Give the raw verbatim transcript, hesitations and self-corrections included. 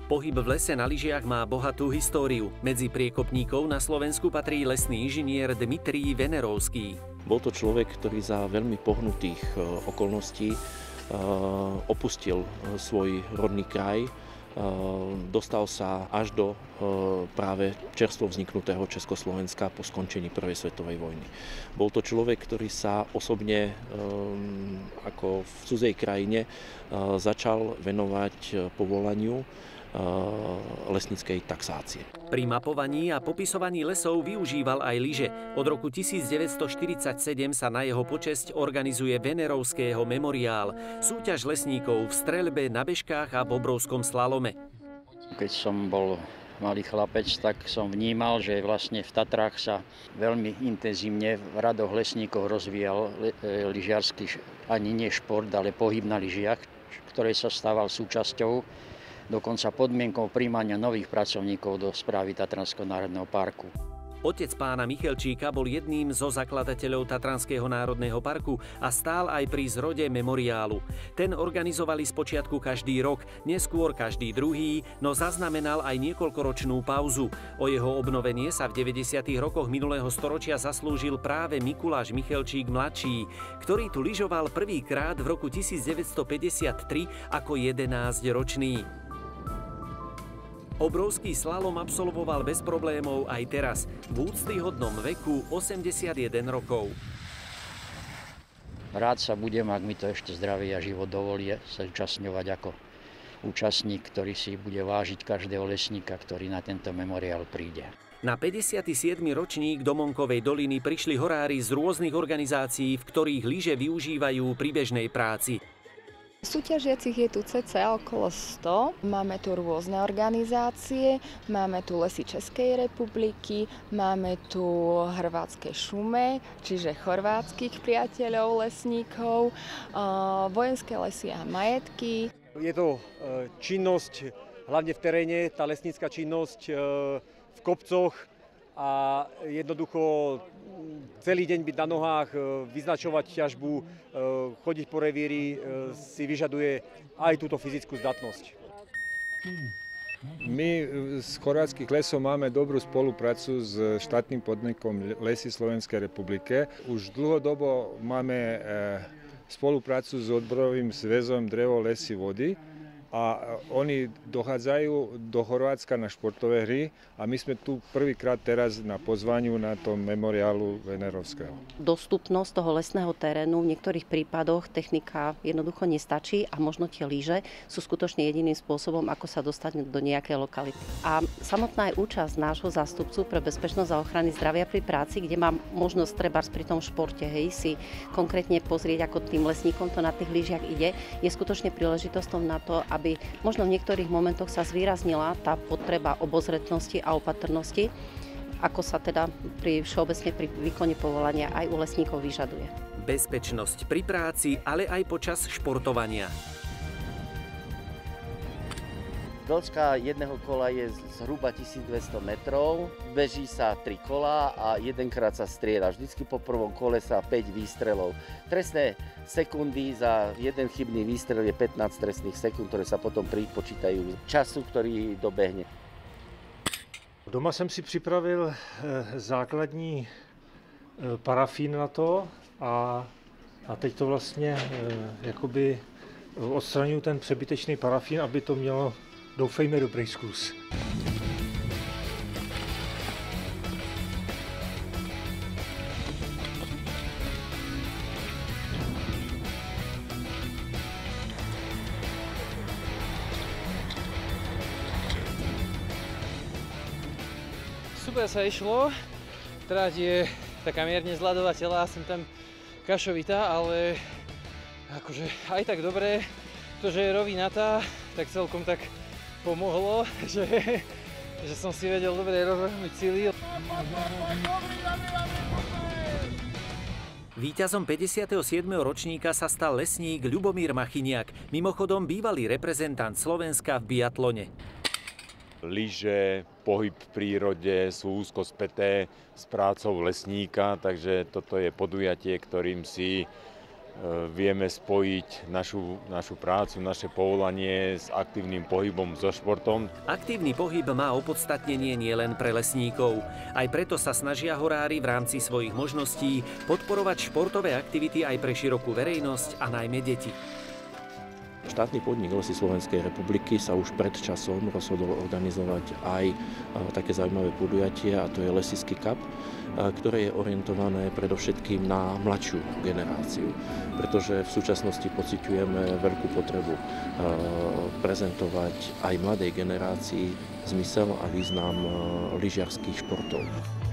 Pohyb v lese na lyžiach má bohatú históriu. Medzi priekopníkov na Slovensku patrí lesný inžinier Dmitrij Venerovský. Bol to človek, ktorý za veľmi pohnutých okolností opustil svoj rodný kraj, dostal sa až do práve čerstvo vzniknutého Československa po skončení Prvej svetovej vojny. Bol to človek, ktorý sa osobne ako v cudzej krajine začal venovať povolaniu lesníckej taxácie. Pri mapovaní a popisovaní lesov využíval aj lyže. Od roku tisícdeväťstoštyridsaťsedem sa na jeho počesť organizuje Venerovského memoriál, súťaž lesníkov v streľbe, na bežkách a v obrovskom slalome. Keď som bol malý chlapec, tak som vnímal, že vlastne v Tatrách sa veľmi intenzívne v radoch lesníkov rozvíjal lyžiarsky ani nie šport, ale pohyb na lyžiach, ktorý sa stával súčasťou, dokonca podmienkou prijímania nových pracovníkov do správy Tatranského národného parku. Otec pána Michelčíka bol jedným zo zakladateľov Tatranského národného parku a stál aj pri zrode memoriálu. Ten organizovali spočiatku každý rok, neskôr každý druhý, no zaznamenal aj niekoľkoročnú pauzu. O jeho obnovenie sa v deväťdesiatych rokoch minulého storočia zaslúžil práve Mikuláš Michelčík mladší, ktorý tu lyžoval prvýkrát v roku tisícdeväťstopäťdesiattri ako jedenásťročný. Obrovský slalom absolvoval bez problémov aj teraz, v úctyhodnom veku osemdesiatjeden rokov. Rád sa budem, ak mi to ešte zdravie a život dovolí, sa zúčastňovať ako účastník, ktorý si bude vážiť každého lesníka, ktorý na tento memoriál príde. Na päťdesiaty siedmy ročník do Monkovej doliny prišli horári z rôznych organizácií, v ktorých lyže využívajú pri bežnej práci. Súťažiacich je tu cca okolo sto. Máme tu rôzne organizácie, máme tu Lesy Českej republiky, máme tu Hrvátske šume, čiže chorvátskych priateľov lesníkov, vojenské lesy a majetky. Je to činnosť hlavne v teréne, tá lesnícka činnosť v kopcoch a jednoducho celý deň byť na nohách, vyznačovať ťažbu, chodiť po revíri si vyžaduje aj túto fyzickú zdatnosť. My z chorvátskych lesov máme dobrú spoluprácu s štátnym podnikom Lesy Slovenskej republike. Už dlhodobo máme spoluprácu s odborovým zväzom Drevo, lesy, vody. A oni dochádzajú do Chorvátska na športové hry a my sme tu prvýkrát teraz na pozvaniu na tom memoriálu Venerovského. Dostupnosť toho lesného terénu v niektorých prípadoch technika jednoducho nestačí a možno tie lyže sú skutočne jediným spôsobom, ako sa dostať do nejakej lokality. A samotná aj účasť nášho zástupcu pre bezpečnosť a ochrany zdravia pri práci, kde mám možnosť trebárs pri tom športe, hej, si konkrétne pozrieť, ako tým lesníkom to na tých lyžiach ide, je skutočne príležitosťou na to, aby aby možno v niektorých momentoch sa zvýraznila tá potreba obozretnosti a opatrnosti, ako sa teda pri všeobecne pri výkone povolania aj u lesníkov vyžaduje. Bezpečnosť pri práci, ale aj počas športovania. Dĺžka jedného kola je zhruba tisícdvesto metrov, beží sa tri kola a jedenkrát sa strieľa. Vždycky po prvom kole sa päť výstrelov. Trestné sekundy za jeden chybný výstrel je pätnásť trestných sekúnd, ktoré sa potom pripočítajú času, ktorý dobehne. Doma jsem si připravil základní parafín na to a, a teď to vlastně jakoby odstraňuji ten přebytečný parafín, aby to mělo, doufejme, dobrý zkus. Super sa išlo, trať je taká mierne zľadovateľná, som tam kašovitá, ale akože aj tak dobré, to, že je rovinatá, tak celkom tak pomohlo, že, že som si vedel dobre rozvrhnúť cíly. Víťazom päťdesiateho siedmeho ročníka sa stal lesník Ľubomír Machiniak, mimochodom bývalý reprezentant Slovenska v biatlone. Lyže, pohyb v prírode sú úzko späté s prácou lesníka, takže toto je podujatie, ktorým si vieme spojiť našu, našu prácu, naše povolanie s aktívnym pohybom, so športom. Aktívny pohyb má opodstatnenie nielen pre lesníkov. Aj preto sa snažia horári v rámci svojich možností podporovať športové aktivity aj pre širokú verejnosť a najmä deti. Štátny podnik Lesy Slovenskej republiky sa už pred časom rozhodol organizovať aj také zaujímavé podujatie, a to je Lesisky Cup, ktoré je orientované predovšetkým na mladšiu generáciu, pretože v súčasnosti pociťujeme veľkú potrebu prezentovať aj mladej generácii zmysel a význam lyžiarskych športov.